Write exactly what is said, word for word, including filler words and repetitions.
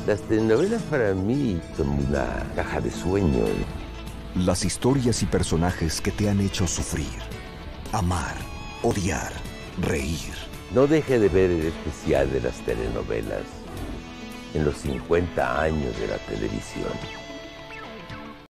Las telenovelas para mí son una caja de sueños. Las historias y personajes que te han hecho sufrir, amar, odiar, reír. No deje de ver el especial de las telenovelas en los cincuenta años de la televisión.